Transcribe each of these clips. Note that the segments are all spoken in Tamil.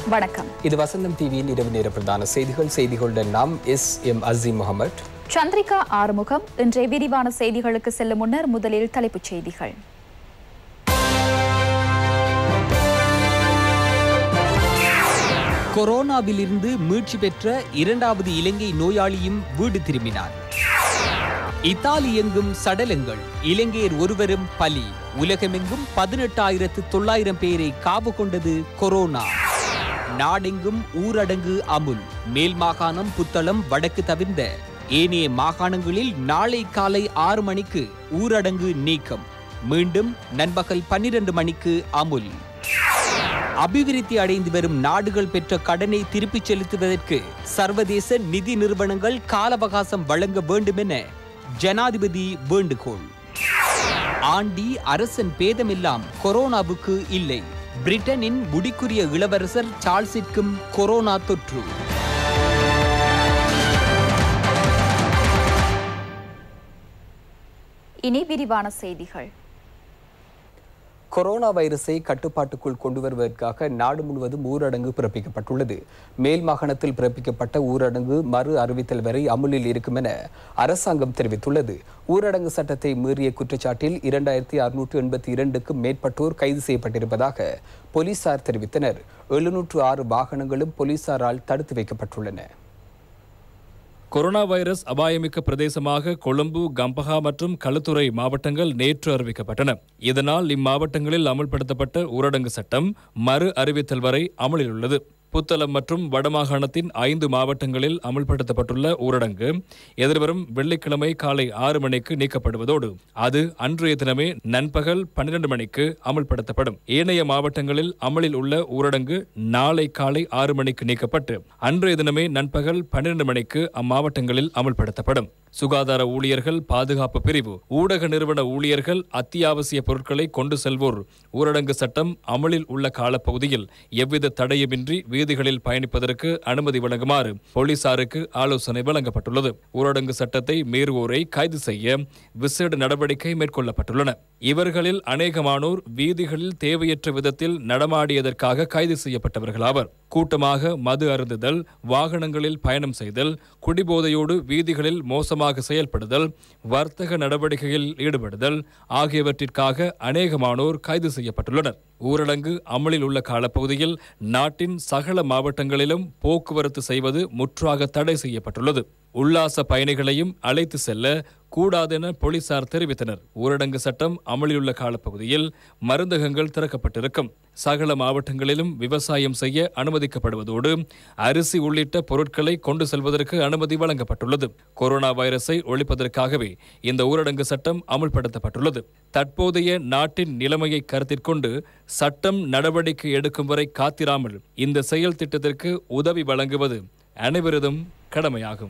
வணக்கம். இது வசந்தம் டிவியின் இரவு நேர பிரதான செய்திகளுடன் நாம் எம் அசீம் முகமது, சந்திரிகா ஆறுமுகம். இன்றைய விரிவான செய்திகளுக்கு செல்லும் முன்னர் முதலில் தலைப்புச் செய்திகள். கொரோனாவிலிருந்து மீட்சி பெற்ற இரண்டாவது இலங்கை நோயாளியும் வீடு திரும்பினார். இத்தாலி எங்கும் சடலங்கள், இலங்கையர் ஒருவரும் பலி. உலகமெங்கும் 18,900 பேரை காவு கொண்டது கொரோனா. நாடெங்கும் ஊரடங்கு அமுல். மேல் மாகாணம், புத்தளம், வடக்கு தவிர்ந்த ஏனைய மாகாணங்களில் நாளை காலை 6 மணிக்கு ஊரடங்கு நீக்கம். மீண்டும் நண்பகல் 12 மணிக்கு அமுல். அபிவிருத்தி அடைந்து வரும் நாடுகள் பெற்ற கடனை திருப்பிச் செலுத்துவதற்கு சர்வதேச நிதி நிறுவனங்கள் கால அவகாசம் வழங்க வேண்டும் என ஜனாதிபதி வேண்டுகோள். ஆண்டி அரசன் பேதமெல்லாம் கொரோனாவுக்கு இல்லை. பிரிட்டனின் முடிக்குரிய இளவரசர் சார்ல்ஸிற்கும் கொரோனா தொற்று. இனி விரிவான செய்திகள். கொரோனா வைரஸை கட்டுப்பாட்டுக்குள் கொண்டு வருவதற்காக நாடு முழுவதும் ஊரடங்கு பிறப்பிக்கப்பட்டுள்ளது. மேல் மாகாணத்தில் பிறப்பிக்கப்பட்ட ஊரடங்கு மறு அறிவித்தல் வரை அமுலில் இருக்கும் என அரசாங்கம் தெரிவித்துள்ளது. ஊரடங்கு சட்டத்தை மீறிய குற்றச்சாட்டில் 2682க்கும் மேற்பட்டோர் கைது செய்யப்பட்டிருப்பதாக போலீசார் தெரிவித்தனர். 706 வாகனங்களும் போலீசாரால் தடுத்து வைக்கப்பட்டுள்ளன. கொரோனா வைரஸ் அபாயமிக்க பிரதேசமாக கொழும்பு, கம்பஹா மற்றும் களுத்துறை மாவட்டங்கள் நேற்று அறிவிக்கப்பட்டன. இதனால் இம்மாவட்டங்களில் அமல்படுத்தப்பட்ட ஊரடங்கு சட்டம் மறு அறிவித்தல் வரை அமலில் உள்ளது. புத்தளம் மற்றும் வடமாகாணத்தின் 5 மாவட்டங்களில் அமல்படுத்தப்பட்டுள்ள ஊரடங்கு எதிர்வரும் வெள்ளிக்கிழமை காலை 6 மணிக்கு நீக்கப்படுவதோடு அது அன்றைய தினமே நண்பகல் 12 மணிக்கு அமல்படுத்தப்படும். ஏனைய மாவட்டங்களில் அமலில் உள்ள ஊரடங்கு நாளை காலை 6 மணிக்கு நீக்கப்பட்டு அன்றைய தினமே நண்பகல் 12 மணிக்கு அம்மாவட்டங்களில் அமல்படுத்தப்படும். சுகாதார ஊழியர்கள், பாதுகாப்பு பிரிவு, ஊடக நிறுவன ஊழியர்கள், அத்தியாவசிய பொருட்களை கொண்டு செல்வோர் ஊரடங்கு சட்டம் அமலில் உள்ள காலப்பகுதியில் எவ்வித தடையுமின்றி வீதிகளில் பயணிப்பதற்கு அனுமதி வழங்குமாறு போலீசாருக்கு ஆலோசனை வழங்கப்பட்டுள்ளது. ஊரடங்கு சட்டத்தை மீறுவோரை கைது செய்ய விசேட நடவடிக்கை மேற்கொள்ளப்பட்டுள்ளன. இவர்களில் அநேகமானோர் வீதிகளில் தேவையற்ற விதத்தில் நடமாடியதற்காக கைது செய்யப்பட்டவர்களாவர். கூட்டமாக மது அருந்துதல், வாகனங்களில் பயணம் செய்தல், குடிபோதையோடு வீதிகளில் மோசமாக செயல்படுதல், வர்த்தக நடவடிக்கையில் ஈடுபடுதல் ஆகியவற்றிற்காக அநேகமானோர் கைது செய்யப்பட்டுள்ளனர். ஊரடங்கு அமலில் உள்ள காலப்பகுதியில் நாட்டின் சகல மாவட்டங்களிலும் போக்குவரத்து செய்வது முற்றாக தடை செய்யப்பட்டுள்ளது. உல்லாச பயணிகளையும் அழைத்து செல்ல கூடாதென போலீசார் தெரிவித்தனர். ஊரடங்கு சட்டம் அமலில் உள்ள காலப்பகுதியில் மருந்தகங்கள் திறக்கப்பட்டிருக்கும். சகல மாவட்டங்களிலும் விவசாயம் செய்ய அனுமதிக்கப்படுவதோடு அரிசி உள்ளிட்ட பொருட்களை கொண்டு செல்வதற்கு அனுமதி வழங்கப்பட்டுள்ளது. கொரோனா வைரஸை ஒழிப்பதற்காகவே இந்த ஊரடங்கு சட்டம் அமல்படுத்தப்பட்டுள்ளது. தற்போதைய நாட்டின் நிலைமையை கருத்திற்கொண்டு சட்டம் நடவடிக்கை எடுக்கும் வரை காத்திராமல் இந்த செயல் திட்டத்திற்கு உதவி வழங்குவது அனைவரதும் கடமையாகும்.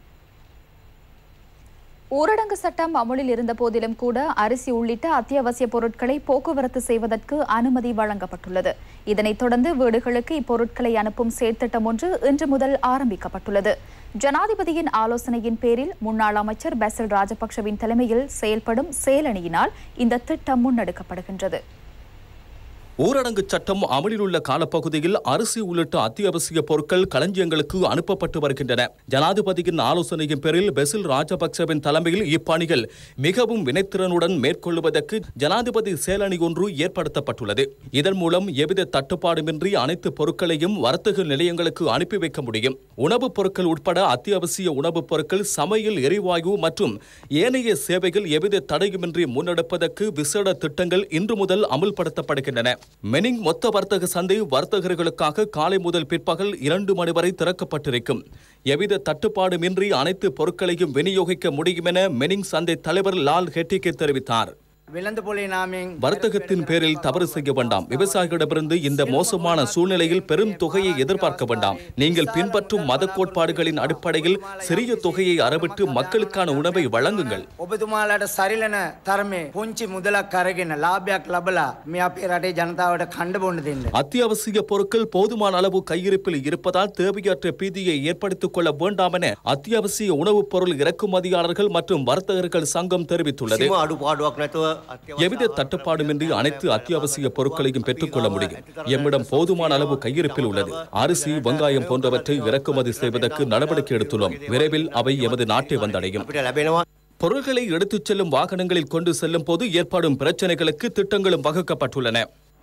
ஊரடங்கு சட்டம் அமலில் இருந்த போதிலும் கூட அரிசி உள்ளிட்ட அத்தியாவசிய பொருட்களை போக்குவரத்து செய்வதற்கு அனுமதி வழங்கப்பட்டுள்ளது. இதனைத் தொடர்ந்து வீடுகளுக்கு இப்பொருட்களை அனுப்பும் செயற்திட்டம் ஒன்று இன்று முதல் ஆரம்பிக்கப்பட்டுள்ளது. ஜனாதிபதியின் ஆலோசனையின் பேரில் முன்னாள் அமைச்சர் பெசில் ராஜபக்ஷவின் தலைமையில் செயல்படும் செயலணியினால் இந்த திட்டம் முன்னெடுக்கப்படுகின்றது. ஊரடங்கு சட்டம் அமலில் உள்ள காலப்பகுதியில் அரிசி உள்ளிட்ட அத்தியாவசிய பொருட்கள் களஞ்சியங்களுக்கு அனுப்பப்பட்டு வருகின்றன. ஜனாதிபதியின் ஆலோசனையின் பேரில் பெசில் ராஜபக்சவின் தலைமையில் இப்பணிகள் மிகவும் வினைத்திறனுடன் மேற்கொள்வதற்கு ஜனாதிபதி செயலணி ஒன்று ஏற்படுத்தப்பட்டுள்ளது. இதன் மூலம் எவ்வித தட்டுப்பாடுமின்றி அனைத்து பொருட்களையும் வர்த்தக நிலையங்களுக்கு அனுப்பி வைக்க முடியும். உணவுப் பொருட்கள் உட்பட அத்தியாவசிய உணவுப் பொருட்கள், சமையல் எரிவாயு மற்றும் ஏனைய சேவைகள் எவ்வித தடையுமின்றி முன்னெடுப்பதற்கு விசேட திட்டங்கள் இன்று முதல் அமுல்படுத்தப்படுகின்றன. மெனிங் மொத்த வர்த்தக சந்தை வர்த்தகர்களுக்காக காலை முதல் பிற்பகல் 2 மணி வரை திறக்கப்பட்டிருக்கும். எவ்வித தட்டுப்பாடுமின்றி அனைத்து பொருட்களையும் விநியோகிக்க முடியும் என மெனிங் சந்தை தலைவர் லால் ஹெட்டிகே தெரிவித்தார். வர்த்தகத்தின் பேரில் தவறு செய்ய வேண்டாம். விவசாயிகளிடமிருந்து இந்த மோசமான சூழ்நிலையில் பெரும் தொகையை எதிர்பார்க்க வேண்டாம். நீங்கள் பின்பற்றும் மத கோட்பாடுகளின் அடிப்படையில் சிறிய தொகையை அறவிட்டு மக்களுக்கான உணவை வழங்குங்கள். அத்தியாவசிய பொருட்கள் போதுமான அளவு கையிருப்பில் இருப்பதால் தேவையற்ற பீதியை ஏற்படுத்திக் கொள்ள வேண்டாம் என அத்தியாவசிய உணவுப் பொருள் இறக்குமதியாளர்கள் மற்றும் வர்த்தகர்கள் சங்கம் தெரிவித்துள்ளது. எவ்வித தட்டுப்பாடுமின்றி அனைத்து அத்தியாவசிய பொருட்களையும் பெற்றுக்கொள்ள முடியும். எம்மிடம் போதுமான அளவு கையிருப்பில் உள்ளது. அரிசி, வெங்காயம் போன்றவற்றை இறக்குமதி செய்வதற்கு நடவடிக்கை எடுத்துள்ளோம். விரைவில் அவை எமது நாட்டை வந்தடையும். பொருட்களை எடுத்துச் செல்லும் வாகனங்களில் கொண்டு செல்லும் போது ஏற்படும் பிரச்சனைகளுக்கு திட்டங்களும் வகுக்கப்பட்டுள்ளன.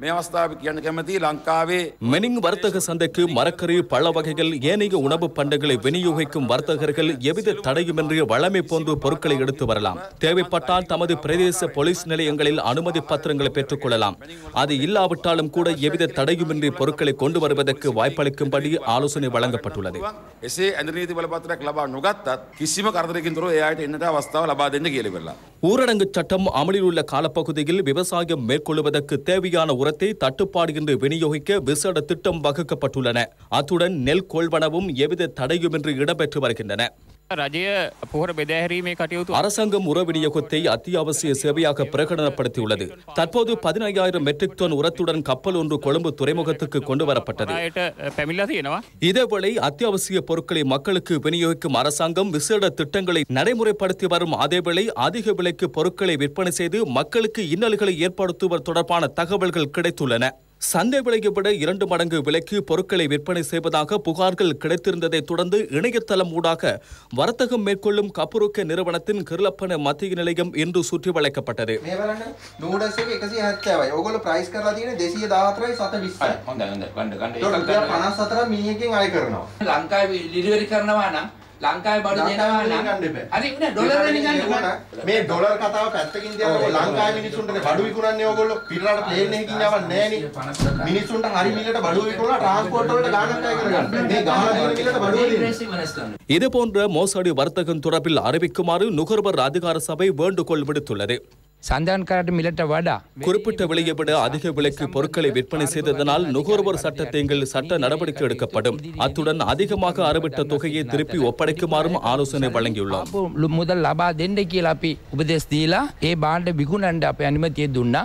மெனிங் வர்த்தக சந்தைக்கு மரக்கறி, பழ வகைகள், ஏனைய உணவு பண்டங்களை விநியோகிக்கும் வர்த்தகர்கள் எவ்வித தடையுமின்றி வழமை போன்று பொருட்களை எடுத்து வரலாம். தேவைப்பட்டால் தமது பிரதேச போலீஸ் நிலையங்களில் அனுமதி பத்திரங்களை பெற்றுக் கொள்ளலாம். அது இல்லாவிட்டாலும் கூட எவ்வித தடையுமின்றி பொருட்களை கொண்டு வருவதற்கு வாய்ப்பளிக்கும்படி ஆலோசனை வழங்கப்பட்டுள்ளது. ஊரடங்கு சட்டம் அமலில் உள்ள காலப்பகுதியில் விவசாயம் மேற்கொள்வதற்கு தேவையான உரத்தை தட்டுப்பாடின்றி விநியோகிக்க விசேட திட்டம் வகுக்கப்பட்டுள்ளன. அத்துடன் நெல் கொள்வனவும் எவ்வித தடையுமின்றி இடம்பெற்று வருகின்றன. அரசாங்கம் உர விநியோகத்தை அத்தியாவசிய சேவையாக பிரகடனப்படுத்தியுள்ளது. தற்போது 15,000 மெட்ரிக் டன் உரத்துடன் கப்பல் ஒன்று கொழும்பு துறைமுகத்துக்கு கொண்டு வரப்பட்டது. இதேவேளை அத்தியாவசிய பொருட்களை மக்களுக்கு விநியோகிக்கும் அரசாங்கம் விசேட திட்டங்களை நடைமுறைப்படுத்தி வரும் அதேவேளை அதிக விலைக்கு பொருட்களை விற்பனை செய்து மக்களுக்கு இன்னல்களை ஏற்படுத்துவது தொடர்பான தகவல்கள் கிடைத்துள்ளன. சந்தை விலையை விட 2 மடங்கு விலைக்கு பொருட்களை விற்பனை செய்வதாக புகார்கள் கிடைத்திருந்ததை தொடர்ந்து இணையதளம் ஊடாக வர்த்தகம் மேற்கொள்ளும் கப்புருக்க நிறுவனத்தின் கிருளப்பன மத்திய நிலையம் இன்று சுற்றி வளைக்கப்பட்டது. ලංකාවේ බඩු දෙනවා නම් හරි උනේ ඩොලර් වලින් ගන්න මේ ඩොලර් කතාව පැත්තකින් තියලා ලංකාවේ මිනිස්සුන්ට බඩු විකුණන්නේ ඕගොල්ලෝ පිටරට ප්ලේන් එකකින් යවන්නේ නැහනේ මිනිස්සුන්ට හරි මිලට බඩු විකුණලා ට්‍රාන්ස්පෝර්ට් වලට ගානක් අය කරගන්න මේ ගහලා දෙන මිලට බඩු දෙන්න. இதுபோன்ற மோசடி வர்த்தகம் தொடர்பில் அறிவிக்குமாறு நுகர்வோர் அதிகார சபை வேண்டுகோள் விடுத்துள்ளது. குறிப்பிட்ட விலையை விட அதிக விலைக்கு பொருட்களை விற்பனை செய்ததனால் நுகர்வோர் சட்டத்தில் சட்ட நடவடிக்கை எடுக்கப்படும். அத்துடன் அதிகமாக அறவிட்ட தொகையை திருப்பி ஒப்படைக்குமாறும் ஆலோசனை வழங்கியுள்ளோம். முதல் லபா දෙන්න කියලා අපි උපදෙස් දීලා ඒ බාණ්ඩ විකුණන්න අපේ අනුමැතිය දුන්නා.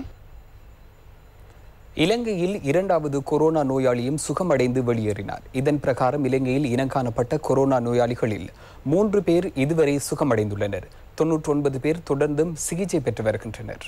இலங்கையில் 2வது கொரோனா நோயாளியும் சுகமடைந்து வெளியேறினார். இதன் பிரகாரம் இலங்கையில் இனங்காணப்பட்ட கொரோனா நோயாளிகளில் 3 பேர் இதுவரை சுகமடைந்துள்ளனர். 99 பேர் தொடர்ந்தும் சிகிச்சை பெற்று வருகின்றனர்.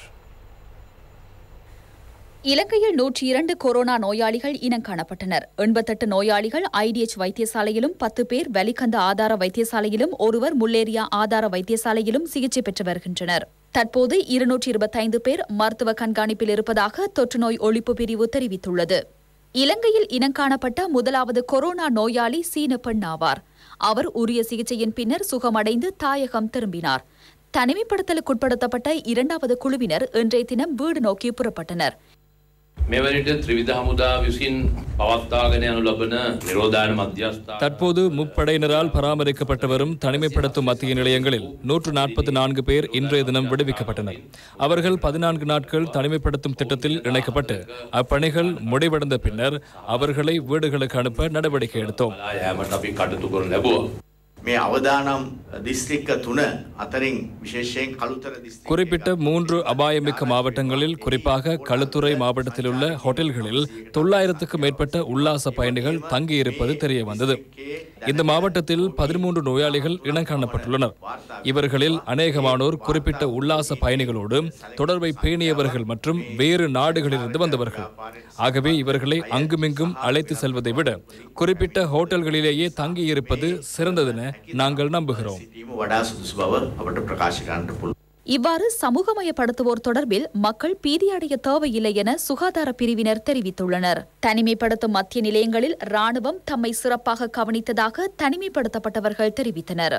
இலங்கையில் 102 கொரோனா நோயாளிகள் இனங்காணப்பட்டனர். 88 நோயாளிகள் IDH வைத்தியசாலையிலும் 10 பேர் வலிகந்த ஆதார வைத்தியசாலையிலும் ஒருவர் முல்லேரியா ஆதார வைத்தியசாலையிலும் சிகிச்சை பெற்று வருகின்றனர். தற்போது 225 பேர் மருத்துவ கண்காணிப்பில் இருப்பதாக தொற்றுநோய் ஒழிப்பு பிரிவு தெரிவித்துள்ளது. இலங்கையில் இனங்காணப்பட்ட முதலாவது கொரோனா நோயாளி சீன பெண் ஆவார். அவர் உரிய சிகிச்சையின் பின்னர் சுகமடைந்து தாயகம் திரும்பினார். தனிமைப்படுத்தலுக்குட்படுத்தப்பட்ட 2வது குழுவினர் இன்றைய தினம் வீடு நோக்கி புறப்பட்டனர். தற்போது முப்படையினரால் பராமரிக்கப்பட்டு வரும் தனிமைப்படுத்தும் மத்திய நிலையங்களில் 144 பேர் இன்றைய தினம் விடுவிக்கப்பட்டனர். அவர்கள் 14 நாட்கள் தனிமைப்படுத்தும் திட்டத்தில் இணைக்கப்பட்டு அப்பணிகள் முடிவடைந்த பின்னர் அவர்களை வீடுகளுக்கு அனுப்ப நடவடிக்கை எடுத்தோம். குறிப்பிட்ட 3 அபாயமிக்க மாவட்டங்களில் குறிப்பாக களுத்துறை மாவட்டத்தில் உள்ள ஹோட்டல்களில் 900க்கும் மேற்பட்ட உல்லாச பயணிகள் தங்கியிருப்பது தெரிய வந்தது. இந்த மாவட்டத்தில் 13 நோயாளிகள் இனங்காணப்பட்டுள்ளனர். இவர்களில் அநேகமானோர் குறிப்பிட்ட உல்லாச பயணிகளோடு தொடர்பை பேணியவர்கள் மற்றும் வேறு நாடுகளிலிருந்து வந்தவர்கள். ஆகவே இவர்களை அங்குமிங்கும் அழைத்து செல்வதை விட குறிப்பிட்ட ஹோட்டல்களிலேயே தங்கியிருப்பது சிறந்ததென நாங்கள் நம்புகிறோம். இவ்வாறு சமூகமயப்படுத்துவோர் தொடர்பில் மக்கள் பீதியடைய தேவையில்லை என சுகாதார பிரிவினர் தெரிவித்துள்ளனர். தனிமைப்படுத்தும் மத்திய நிலையங்களில் ராணுவம் தம்மை சிறப்பாக கவனித்ததாக தனிமைப்படுத்தப்பட்டவர்கள் தெரிவித்தனர்.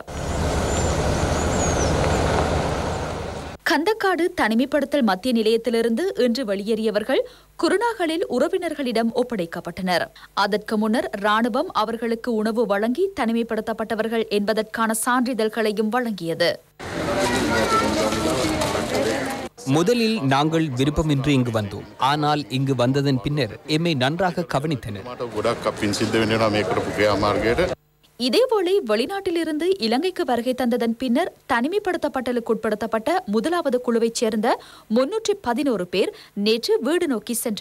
கந்தக்காடு தனிமைப்படுத்தல் மத்திய நிலையத்திலிருந்து இன்று வெளியேறியவர்கள் குருணாகலில் உறவினர்களிடம் ஒப்படைக்கப்பட்டனர். அதற்கு முன்னர் ராணுவம் அவர்களுக்கு உணவு வழங்கி தனிமைப்படுத்தப்பட்டவர்கள் என்பதற்கான சான்றிதழ்களையும் வழங்கியது. முதலில் நாங்கள் விருப்பமின்றி இங்கு வந்தோம். ஆனால் இங்கு வந்ததன் பின்னர் எம்மை நன்றாக கவனித்தனர். இதேவேளை வெளிநாட்டிலிருந்து இலங்கைக்கு வருகை தந்ததன் பின்னர் தனிமைப்படுத்தப்பட்டலுக்குட்படுத்தப்பட்ட முதலாவது குழுவைச் சேர்ந்த 311 பேர் நேற்று வீடு நோக்கி சென்றனர்.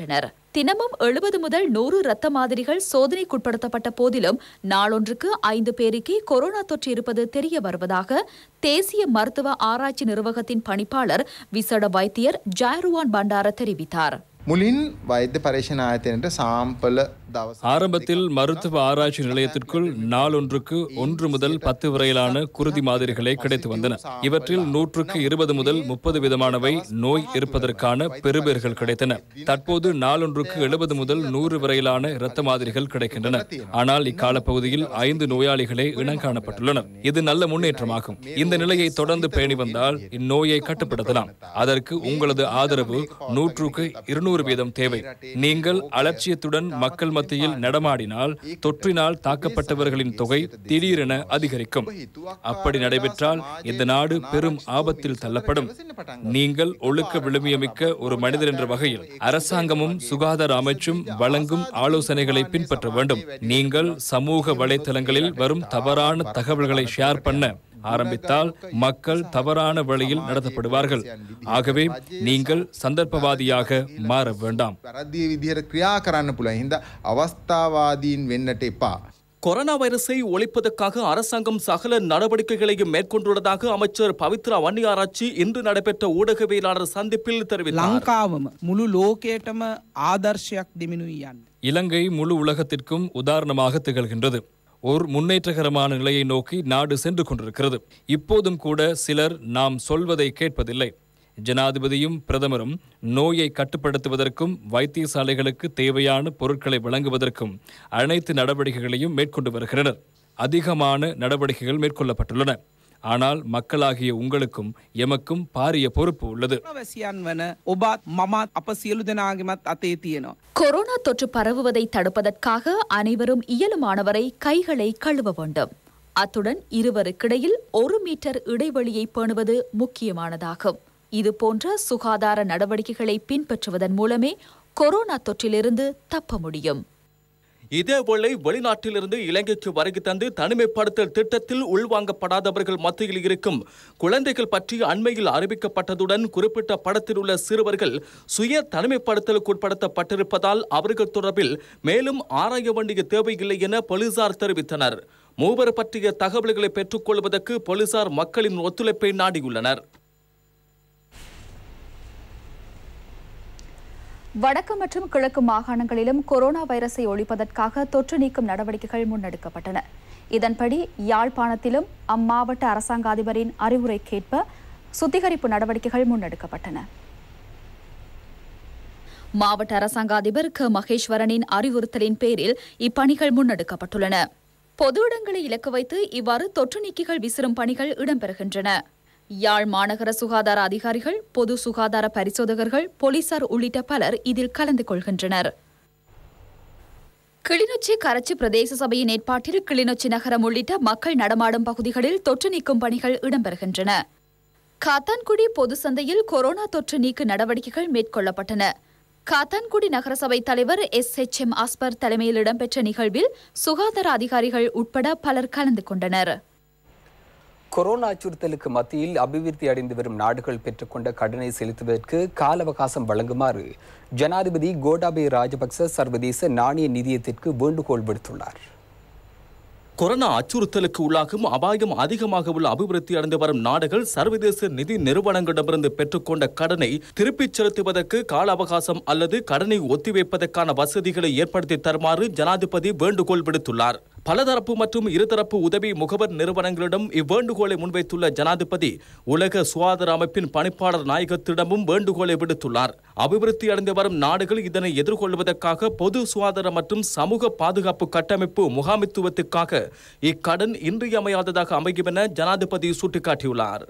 தினமும் 70 முதல் 100 இரத்த மாதிரிகள் சோதனைக்குட்படுத்தப்பட்ட போதிலும் நாளொன்றுக்கு 5 பேருக்கே கொரோனா தொற்று இருப்பது தெரிய வருவதாக தேசிய மருத்துவ ஆராய்ச்சி நிர்வாகத்தின் பணிப்பாளர் விசேட வைத்தியர் ஜயருவான் பண்டார தெரிவித்தார். මුලින් වෛද්‍ය පරීක්ෂණ ආයතනයට සාම්පල දවස් ஆரம்பத்தில் மருத்துவ ஆராய்ச்சி நிலையத்திற்குள் நாளொன்றுக்கு 1 முதல் 10 வரையிலான குருதி மாதிரிகளே கிடைத்து வந்தன. இவற்றில் 100க்கு 20 முதல் 30 விதமானவை நோய் இருப்பதற்கான பெறுபேறுகள் கிடைத்தன. தற்போது நாளொன்றுக்கு 70 முதல் 100 வரையிலான இரத்த மாதிரிகள் கிடைக்கின்றன. ஆனால் இக்கால பகுதியில் 5 நோயாளிகளே இனங்காணப்பட்டுள்ளனர். இது நல்ல முன்னேற்றமாகும். இந்த நிலையை தொடர்ந்து பேணி வந்தால் இந்நோயை கட்டுப்படுத்தலாம். அதற்கு உங்களது ஆதரவு 100க்கு 200 வீதம் தேவை. நீங்கள் அலட்சியத்துடன் மக்கள் மத்தியில் நடமாடினால் தொற்றினால் தாக்கப்பட்டவர்களின் தொகை திடீரென அதிகரிக்கும். அப்படி நடைபெற்றால் இந்த நாடு பெரும் ஆபத்தில் தள்ளப்படும். நீங்கள் ஒழுக்க விழுமியமிக்க ஒரு மனிதர் என்ற வகையில் அரசாங்கமும் சுகாதார அமைச்சும் வழங்கும் ஆலோசனைகளை பின்பற்ற வேண்டும். நீங்கள் சமூக வலைத்தளங்களில் வரும் தவறான தகவல்களை ஷேர் பண்ண ஆரம்பித்தால் மக்கள் தவறான வழியில் நடத்தப்படுவார்கள். ஆகவே நீங்கள் சந்தர்ப்பவாதியாக மாற வேண்டாம். වැරදි විදිහට ක්‍රියා කරන්න පුළුවන්. හින්දා අවස්ථාවාදීන් වෙන්නට එපා. கொரோனா வைரஸை ஒழிப்பதற்காக அரசாங்கம் சகல நடவடிக்கைகளையும் மேற்கொண்டுள்ளதாக அமைச்சர் பவித்ரா வன்னியாராச்சி இன்று நடைபெற்ற ஊடகவியலாளர் சந்திப்பில் தெரிவித்தார். ලංකාවම මුළු ලෝකයටම ආදර්ශයක් දෙමිනුයි යන්නේ. இலங்கை முழு உலகத்திற்கும் உதாரணமாக திகழ்கின்றது. ஒரு முன்னேற்றகரமான நிலையை நோக்கி நாடு சென்று கொண்டிருக்கிறது. இப்போதும் கூட சிலர் நாம் சொல்வதை கேட்பதில்லை. ஜனாதிபதியும் பிரதமரும் நோயை கட்டுப்படுத்துவதற்கும் வைத்தியசாலைகளுக்கு தேவையான பொருட்களை வழங்குவதற்கும் அனைத்து நடவடிக்கைகளையும் மேற்கொண்டு வருகின்றனர். அதிகமான நடவடிக்கைகள் மேற்கொள்ளப்பட்டுள்ளன. ஆனால் மக்களாகிய உங்களுக்கும் எமக்கும் பாரிய பொறுப்பு உள்ளது. கொரோனா தொற்று பரவுவதை தடுப்பதற்காக அனைவரும் இயலுமானவரை கைகளை கழுவ வேண்டும். அத்துடன் இருவருக்கிடையில் 1 மீட்டர் இடைவெளியை பேணுவது முக்கியமானதாகும். இதுபோன்ற சுகாதார நடவடிக்கைகளை பின்பற்றுவதன் மூலமே கொரோனா தொற்றிலிருந்து தப்ப முடியும். இதேவேளை வெளிநாட்டிலிருந்து இலங்கைக்கு வருகை தந்து தனிமைப்படுத்தல் திட்டத்தில் உள்வாங்கப்படாதவர்கள் மத்தியில் இருக்கும் குழந்தைகள் பற்றி அண்மையில் அறிவிக்கப்பட்டதுடன் குறிப்பிட்ட படத்தில் உள்ள சிறுவர்கள் சுய தனிமைப்படுத்தலுக்கு உட்படுத்தப்பட்டிருப்பதால் அவர்கள் தொடர்பில் மேலும் ஆராய வேண்டிய தேவையில்லை என போலீசார் தெரிவித்தனர். மூவர் பற்றிய தகவல்களை பெற்றுக் கொள்வதற்கு போலீசார் மக்களின் ஒத்துழைப்பை நாடியுள்ளனர். வடக்கு மற்றும் கிழக்கு மாகாணங்களிலும் கொரோனா வைரஸை ஒழிப்பதற்காக தொற்று நீக்கும் நடவடிக்கைகள் முன்னெடுக்கப்பட்டன. இதன்படி யாழ்ப்பாணத்திலும் அம்மாவட்ட அரசாங்க அதிபரின் அறிவுரைக்கேற்ப சுத்திகரிப்பு நடவடிக்கைகள் முன்னெடுக்கப்பட்டன. மாவட்ட அரசாங்க அதிபர் க மகேஸ்வரனின் அறிவுறுத்தலின் பேரில் இப்பணிகள் முன்னெடுக்கப்பட்டுள்ளன. பொது இடங்களை இலக்கு வைத்து இவ்வாறு தொற்று நீக்கிகள் விசிறும் பணிகள் இடம்பெறுகின்றன. யாழ் மாநகர சுகாதார அதிகாரிகள், பொது சுகாதார பரிசோதகர்கள், போலீசார் உள்ளிட்ட பலர் இதில் கலந்து கொள்கின்றனர். கிளிநொச்சி கரச்சி பிரதேச சபையின் ஏற்பாட்டில் கிளிநொச்சி நகரம் உள்ளிட்ட மக்கள் நடமாடும் பகுதிகளில் தொற்று நீக்கும் பணிகள் இடம்பெறுகின்றன. காத்தான்குடி பொது சந்தையில் கொரோனா தொற்று நீக்கு நடவடிக்கைகள் மேற்கொள்ளப்பட்டன. காத்தான்குடி நகரசபை தலைவர் SHM ஆஸ்பர் தலைமையில் இடம்பெற்ற நிகழ்வில் சுகாதார அதிகாரிகள் உட்பட பலர் கலந்து கொண்டனர். கொரோனா அச்சுறுத்தலுக்கு மத்தியில் அபிவிருத்தி அடைந்து வரும் நாடுகள் பெற்றுக்கொண்ட கடனை செலுத்துவதற்கு கால அவகாசம் வழங்குமாறு ஜனாதிபதி கோட்டாபய ராஜபக்ச சர்வதேச நாணய நிதியத்திற்கு வேண்டுகோள் விடுத்துள்ளார். கொரோனா அச்சுறுத்தலுக்கு உள்ளாகும் அபாயம் அதிகமாக உள்ள அபிவிருத்தி அடைந்து வரும் நாடுகள் சர்வதேச நிதி நிறுவனங்களிடமிருந்து பெற்றுக்கொண்ட கடனை திருப்பிச் செலுத்துவதற்கு கால அவகாசம் அல்லது கடனை ஒத்திவைப்பதற்கான வசதிகளை ஏற்படுத்தி தருமாறு ஜனாதிபதி வேண்டுகோள் விடுத்துள்ளார். பலதரப்பு மற்றும் இருதரப்பு உதவி முகவர் நிறுவனங்களிடம் இவ்வேண்டுகோளை முன்வைத்துள்ள ஜனாதிபதி உலக சுகாதார அமைப்பின் பணிப்பாளர் நாயகத்திடமும் வேண்டுகோளை விடுத்துள்ளார். அபிவிருத்தி அடைந்து வரும் நாடுகள் இதனை எதிர்கொள்வதற்காக பொது சுகாதார மற்றும் சமூக பாதுகாப்பு கட்டமைப்பு முகாமித்துவத்துக்காக இக்கடன் இன்றியமையாததாக அமையும் என ஜனாதிபதி சுட்டிக்காட்டியுள்ளார்.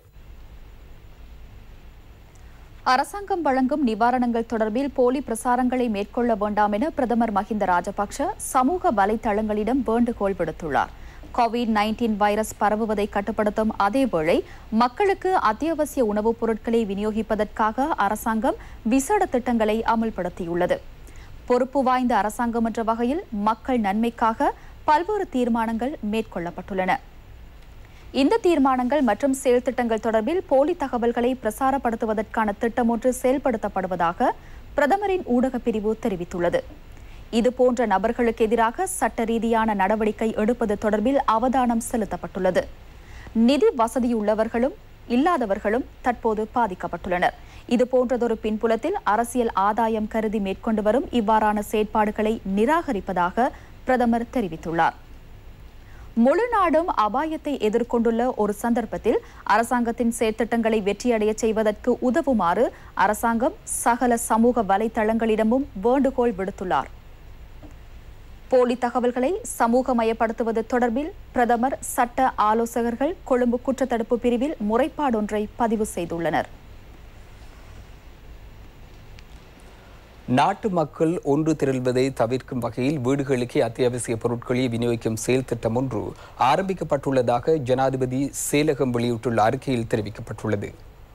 அரசாங்கம் வழங்கும் நிவாரணங்கள் தொடர்பில் போலி பிரசாரங்களை மேற்கொள்ள வேண்டாம் என பிரதமர் மஹிந்த ராஜபக்ஷ சமூக வலைதளங்களிடம் வேண்டுகோள் விடுத்துள்ளார். COVID-19 வைரஸ் பரவுவதை கட்டுப்படுத்தும் அதேவேளை மக்களுக்கு அத்தியாவசிய உணவுப் பொருட்களை விநியோகிப்பதற்காக அரசாங்கம் விசேட திட்டங்களை அமல்படுத்தியுள்ளது. பொறுப்பு வாய்ந்த அரசாங்கம் என்ற வகையில் மக்கள் நன்மைக்காக பல்வேறு தீர்மானங்கள் மேற்கொள்ளப்பட்டுள்ளன. இந்த தீர்மானங்கள் மற்றும் செயல் திட்டங்கள் தொடர்பில் போலி தகவல்களை பிரசாரப்படுத்துவதற்கான திட்டம் ஒன்று செயல்படுத்தப்படுவதாக பிரதமரின் ஊடகப் பிரிவு தெரிவித்துள்ளது. இதுபோன்ற நபர்களுக்கு எதிராக சட்ட ரீதியான நடவடிக்கை எடுப்பது தொடர்பில் அவதானம் செலுத்தப்பட்டுள்ளது. நிதி வசதியுள்ளவர்களும் இல்லாதவர்களும் தற்போது பாதிக்கப்பட்டுள்ளனர். இதுபோன்றதொரு பின்புலத்தில் அரசியல் ஆதாயம் கருதி மேற்கொண்டு வரும் இவ்வாறான செயற்பாடுகளை நிராகரிப்பதாக பிரதமர் தெரிவித்துள்ளார். முழு நாடும் அபாயத்தை எதிர்கொண்டுள்ள ஒரு சந்தர்ப்பத்தில் அரசாங்கத்தின் செயற்திட்டங்களை வெற்றியடைய செய்வதற்கு உதவுமாறு அரசாங்கம் சகல சமூக வலைதளங்களிடமும் வேண்டுகோள் விடுத்துள்ளார். போலி தகவல்களை சமூகமயப்படுத்துவது தொடர்பில் பிரதமர் சட்ட ஆலோசகர்கள் கொழும்பு குற்றத்தடுப்பு பிரிவில் முறைப்பாடொன்றை பதிவு செய்துள்ளனர். நாட்டு மக்கள் ஒன்று திரள்வதை தவிர்க்கும் வகையில் வீடுகளுக்கே அத்தியாவசிய பொருட்களை விநியோகிக்கும் செயல் திட்டம் ஒன்று ஆரம்பிக்கப்பட்டுள்ளதாக ஜனாதிபதி செயலகம் வெளியிட்டுள்ள அறிக்கையில் தெரிவிக்கப்பட்டுள்ளது.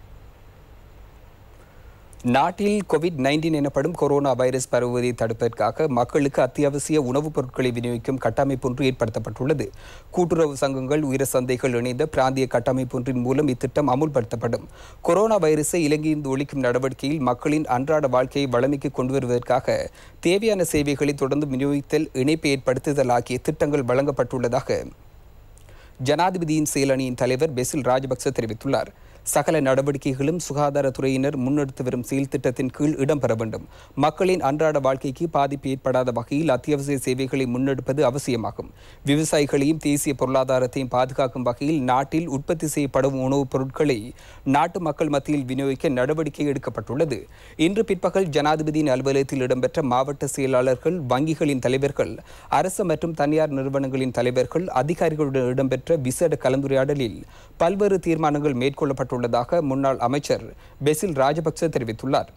நாட்டில் கோவிட்-19 எனப்படும் கொரோனா வைரஸ் பரவுவதை தடுப்பதற்காக மக்களுக்கு அத்தியாவசிய உணவுப் பொருட்களை விநியோகிக்கும் கட்டமைப்பு ஒன்று ஏற்படுத்தப்பட்டுள்ளது. கூட்டுறவு சங்கங்கள், உயர சந்தைகள் இணைந்த பிராந்திய கட்டமைப்பு ஒன்றின் மூலம் இத்திட்டம் அமுல்படுத்தப்படும். கொரோனா வைரஸை இலங்கையிலிருந்து ஒழிக்கும் நடவடிக்கையில் மக்களின் அன்றாட வாழ்க்கையை வளமைக்கு கொண்டு வருவதற்காக தேவையான சேவைகளை தொடர்ந்து விநியோகித்தல், இணைப்பை ஏற்படுத்துதல் ஆகிய திட்டங்கள் வழங்கப்பட்டுள்ளதாக ஜனாதிபதியின் செயலணியின் தலைவர் பெசில் ராஜபக்ச தெரிவித்துள்ளார். சகல நடவடிக்கைகளும் சுகாதாரத்துறையினர் முன்னெடுத்து வரும் செயல் திட்டத்தின் கீழ் இடம்பெற வேண்டும். மக்களின் அன்றாட வாழ்க்கைக்கு பாதிப்பு ஏற்படாத வகையில் அத்தியாவசிய சேவைகளை முன்னெடுப்பது அவசியமாகும். விவசாயிகளையும் தேசிய பொருளாதாரத்தையும் பாதுகாக்கும் வகையில் நாட்டில் உற்பத்தி செய்யப்படும் உணவுப் பொருட்களை நாட்டு மக்கள் மத்தியில் விநியோகிக்க நடவடிக்கை எடுக்கப்பட்டுள்ளது. இன்று பிற்பகல் ஜனாதிபதியின் அலுவலகத்தில் இடம்பெற்ற மாவட்ட செயலாளர்கள், வங்கிகளின் தலைவர்கள், அரசு மற்றும் தனியார் நிறுவனங்களின் தலைவர்கள், அதிகாரிகளுடன் இடம்பெற்ற விசேட கலந்துரையாடலில் பல்வேறு தீர்மானங்கள் மேற்கொள்ளப்பட்டுள்ளதாக முன்னாள் அமைச்சர் பெசில் ராஜபக்ச தெரிவித்துள்ளார்.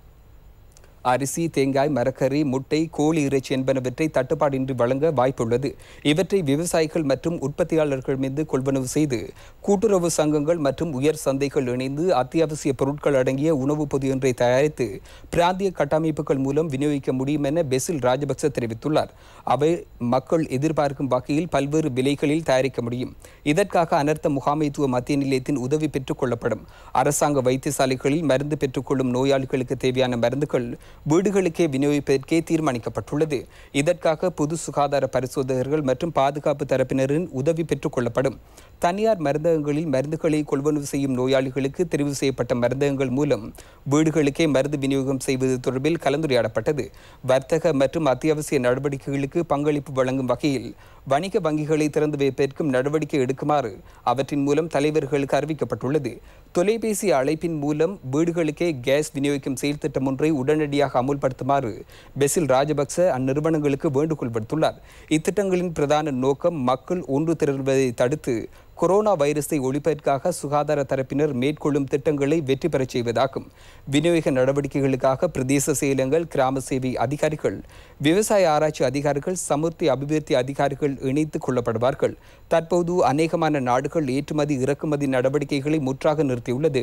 அரிசி, தேங்காய், மரக்கறி, முட்டை, கோழி இறைச்சி என்பனவற்றை தட்டுப்பாடின்றி வழங்க வாய்ப்புள்ளது. இவற்றை விவசாயிகள் மற்றும் உற்பத்தியாளர்கள் மீது கொள்வனவு செய்து கூட்டுறவு சங்கங்கள் மற்றும் உயர் சந்தைகள் இணைந்து அத்தியாவசிய பொருட்கள் அடங்கிய உணவுப் பொதி ஒன்றை தயாரித்து பிராந்திய கட்டமைப்புகள் மூலம் விநியோகிக்க முடியும் என பெசில் ராஜபக்ச தெரிவித்துள்ளார். அவை மக்கள் எதிர்பார்க்கும் வகையில் பல்வேறு விலைகளில் தயாரிக்க முடியும். இதற்காக அனர்த்த முகாமைத்துவ மத்திய நிலையத்தின் உதவி பெற்றுக் கொள்ளப்படும். அரசாங்க வைத்தியசாலைகளில் மருந்து பெற்றுக்கொள்ளும் நோயாளிகளுக்கு தேவையான மருந்துகள் வீடுகளுக்கே விநியோகிப்பதற்கே தீர்மானிக்கப்பட்டுள்ளது. இதற்காக பொது சுகாதார பரிசோதகர்கள் மற்றும் பாதுகாப்பு தரப்பினரின் உதவி பெற்றுக் கொள்ளப்படும். தனியார் மருந்தகங்களில் மருந்துகளை கொள்வனவு செய்யும் நோயாளிகளுக்கு தெரிவு செய்யப்பட்ட மருந்தகங்கள் மூலம் வீடுகளுக்கே மருந்து விநியோகம் செய்வது தொடர்பில் கலந்துரையாடப்பட்டது. வர்த்தக மற்றும் அத்தியாவசிய நடவடிக்கைகளுக்கு பங்களிப்பு வழங்கும் வகையில் வணிக வங்கிகளை திறந்து வைப்பதற்கும் நடவடிக்கை எடுக்குமாறு அவற்றின் மூலம் தலைவர்களுக்கு அறிவிக்கப்பட்டுள்ளது. தொலைபேசி அழைப்பின் மூலம் வீடுகளுக்கே கேஸ் விநியோகிக்கும் செயல் திட்டம் ஒன்றை உடனடியாக அமுல்படுத்துமாறு பெசில் ராஜபக்ச அந்நிறுவனங்களுக்கு வேண்டுகோள் விடுத்துள்ளார். இத்திட்டங்களின் பிரதான நோக்கம் மக்கள் ஒன்று திரள்வதை தடுத்து கொரோனா வைரஸை ஒழிப்பதற்காக சுகாதார தரப்பினர் மேற்கொள்ளும் திட்டங்களை வெற்றி பெறச் செய்வதாகும். விநியோக நடவடிக்கைகளுக்காக பிரதேச செயலகங்கள், கிராம சேவை அதிகாரிகள், விவசாய ஆராய்ச்சி அதிகாரிகள், சமுர்த்தி அபிவிருத்தி அதிகாரிகள் இணைத்துக் கொள்ளப்படுவார்கள். தற்போது அநேகமான நாடுகள் ஏற்றுமதி இறக்குமதி நடவடிக்கைகளை முற்றாக நிறுத்தியுள்ளது.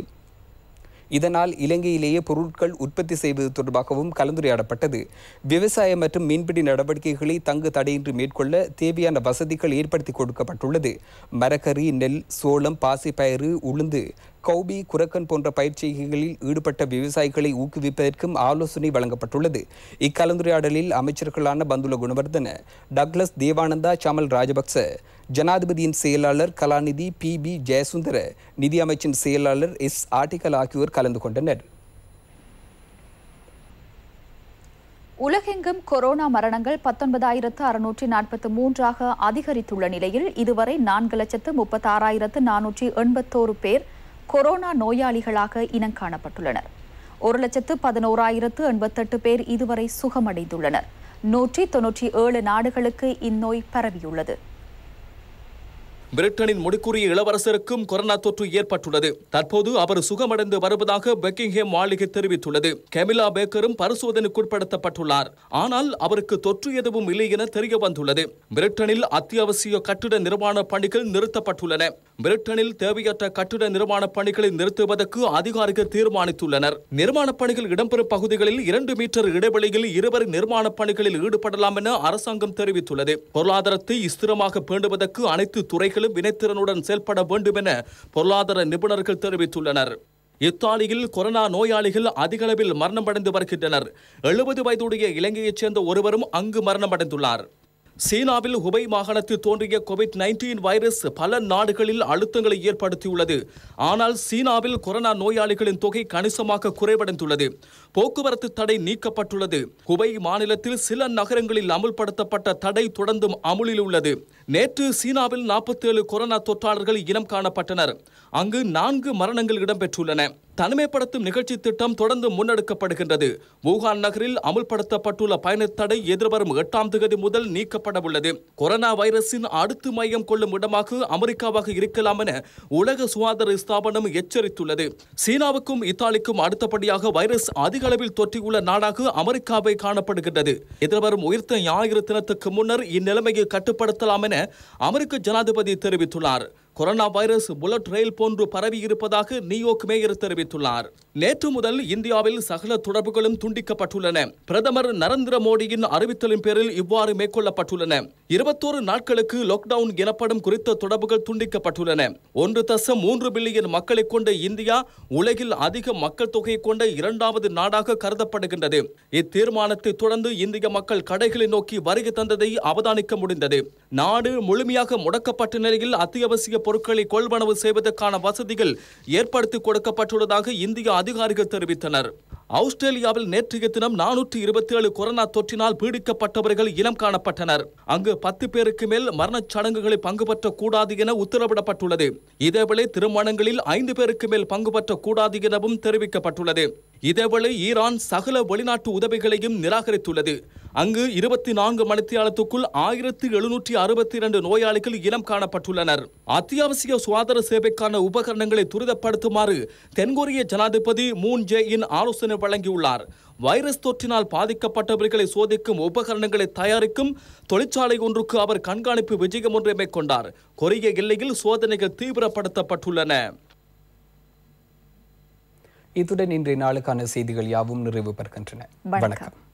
இதனால் இலங்கையிலேயே பொருட்கள் உற்பத்தி செய்வது தொடர்பாகவும் கலந்துரையாடப்பட்டது. விவசாய மற்றும் மீன்பிடி நடவடிக்கைகளை தங்கு தடையின்றி மேற்கொள்ள தேவையான வசதிகள் ஏற்படுத்தி கொடுக்கப்பட்டுள்ளது. மரக்கறி, நெல், சோளம், பாசிப்பயிறு, உளுந்து, கௌபி, குரக்கன் போன்ற பயிற்சிகளில் ஈடுபட்ட விவசாயிகளை ஊக்குவிப்பதற்கும் ஆலோசனை வழங்கப்பட்டுள்ளது. இக்கலந்துரையாடலில் அமைச்சர்களான பந்துல குணவர்தன, டக்ளஸ் தேவானந்தா, சாமல் ராஜபக்ச, ஜனாதிபதியின் செயலாளர் கலாநிதி பி ஜெயசுந்தர, நிதி அமைச்சின் செயலாளர் எஸ் ஆர்டிகல் ஆகியோர் கலந்து கொண்டனர். உலகெங்கும் கொரோனா மரணங்கள் 19,643 அதிகரித்துள்ள நிலையில் இதுவரை 4,36,481 பேர் கொரோனா நோயாளிகளாக இனங்காணப்பட்டுள்ளனர். 1,11,088 பேர் இதுவரை சுகமடைந்துள்ளனர். 197 நாடுகளுக்கு இந்நோய் பரவியுள்ளது. பிரிட்டனின் முடிக்குரிய இளவரசருக்கும் கொரோனா தொற்று ஏற்பட்டுள்ளது. தற்போது அவர் சுகமடைந்து வருவதாக பெக்கிங்ஹாம் மாளிகை தெரிவித்துள்ளது. கெமிலா பேக்கரும் பரிசோதனைக்குட்படுத்தப்பட்டுள்ளார். ஆனால் அவருக்கு தொற்று எதுவும் இல்லை என தெரிய வந்துள்ளது. பிரிட்டனில் அத்தியாவசிய கட்டிட நிர்மாண பணிகள் நிறுத்தப்பட்டுள்ளன. பிரிட்டனில் தேவையற்ற கட்டிட நிர்மாண பணிகளை நிறுத்துவதற்கு அதிகாரிகள் தீர்மானித்துள்ளனர். நிர்மாண பணிகள் இடம்பெறும் பகுதிகளில் 2 மீட்டர் இடைவெளியில் இருவர் நிர்மாண பணிகளில் ஈடுபடலாம் என அரசாங்கம் தெரிவித்துள்ளது. பொருளாதாரத்தை ஸ்திரமாக பேணுவதற்கு அனைத்து துறைகளும் வினைத்திறனுடன் செயல்பட வேண்டும் என பொருளாதார நிபுணர்கள் தெரிவித்துள்ளனர். இத்தாலியில் கொரோனா நோயாளிகள் அதிக அளவில் மரணமடைந்து வருகின்றனர். 70 வயதுடைய இலங்கையைச் சேர்ந்த ஒருவரும் அங்கு மரணமடைந்துள்ளார். சீனாவில் ஹுபை மாகாணத்தில் தோன்றிய கோவிட்-19 வைரஸ் பல நாடுகளில் அழுத்தங்களை ஏற்படுத்தியுள்ளது. ஆனால் சீனாவில் கொரோனா நோயாளிகளின் தொகை கணிசமாக குறைவடைந்துள்ளது. போக்குவரத்து தடை நீக்கப்பட்டுள்ளது. ஹுபை மாநிலத்தில் சில நகரங்களில் அமுல்படுத்தப்பட்ட தடை தொடர்ந்தும் அமுலில் உள்ளது. நேற்று சீனாவில் 47 கொரோனா தொற்றாளர்கள் இனம் காணப்பட்டனர். அங்கு 4 மரணங்கள் இடம்பெற்றுள்ளன. தனிமைப்படுத்தும் நிகழ்ச்சி திட்டம் தொடர்ந்து முன்னெடுக்கப்படுகின்றது. வூகான் நகரில் அமுல்படுத்தப்பட்டுள்ள பயண தடை எதிர்வரும் 8ஆம் தேதி முதல் நீக்கப்பட உள்ளது. கொரோனா வைரஸின் அடுத்து மையம் கொள்ளும் இடமாக அமெரிக்காவாக இருக்கலாம் என உலக சுகாதார ஸ்தாபனம் எச்சரித்துள்ளது. சீனாவுக்கும் இத்தாலிக்கும் அடுத்தபடியாக வைரஸ் அதிக அளவில் தொற்றியுள்ள நாடாக அமெரிக்காவை காணப்படுகின்றது. எதிர்வரும் உயிர்த்த ஞாயிறு தினத்துக்கு முன்னர் இந்நிலைமையை கட்டுப்படுத்தலாம் என அமெரிக்க ஜனாதிபதி தெரிவித்துள்ளார். கொரோனா வைரஸ் புல்லட் ரயில் போன்று பரவி இருப்பதாக நியூயார்க் மேயர் தெரிவித்துள்ளார். நேற்று முதல் இந்தியாவில் சகல தொடர்புகளும் துண்டிக்கப்பட்டுள்ளன. பிரதமர் நரேந்திர மோடியின் அறிவித்தலின் பேரில் இவ்வாறு மேற்கொள்ளப்பட்டுள்ளன. 21 நாட்களுக்கு லாக்டவுன் எனப்படும் குறித்த தொடர்புகள் துண்டிக்கப்பட்டுள்ளன. 1.3 பில்லியன் மக்களை கொண்ட இந்தியா உலகில் அதிக மக்கள் தொகையை கொண்ட 2வது நாடாக கருதப்படுகின்றது. இத்தீர்மானத்தை தொடர்ந்து இந்திய மக்கள் கடைகளை நோக்கி வருகை தந்ததை அவதானிக்க முடிந்தது. நாடு முழுமையாக முடக்கப்பட்ட நிலையில் அத்தியாவசிய பொருட்களை கொள்வனவு செய்வதற்கான வசதிகள் ஏற்படுத்தி கொடுக்கப்பட்டுள்ளதாக இந்திய அதிகாரிகள் தெரிவித்தனர். ஆஸ்திரேலியாவில் நேற்றைய தினம் 427 கொரோனா தொற்றினால் பீடிக்கப்பட்டவர்கள் இனம் காணப்பட்டனர். அங்கு 10 பேருக்கு மேல் மரணச் சடங்குகளில் பங்கு பெற்றக்கூடாது என உத்தரவிடப்பட்டுள்ளது. இதேவேளை திருமணங்களில் 5 பேருக்கு மேல் பங்கு பெற்றக்கூடாது எனவும் தெரிவிக்கப்பட்டுள்ளது. இதேவேளை ஈரான் சகல வெளிநாட்டு உதவிகளையும் நிராகரித்துள்ளது. அங்கு 24 மணித்தியாலத்துக்குள் 1762 நோயாளிகள் இனம் காணப்பட்டுள்ளனர். அத்தியாவசிய சுகாதார சேவைக்கான உபகரணங்களை துரிதப்படுத்துமாறு தென்கொரிய ஜனாதிபதி மூன் ஜே-இன் ஆலோசனை வழங்கியுள்ளார். வைரஸ் தொற்றினால் பாதிக்கப்பட்டவர்களை சோதிக்கும் உபகரணங்களை தயாரிக்கும் தொழிற்சாலை ஒன்றுக்கு அவர் கண்காணிப்பு விஜயம் ஒன்றை மேற்கொண்டார். கொரிய எல்லையில் சோதனைகள் தீவிரப்படுத்தப்பட்டுள்ளன. இத்துடன் இன்றைய நாளுக்கான செய்திகள் யாவும் நிறைவு பெறுகின்றன. வணக்கம்.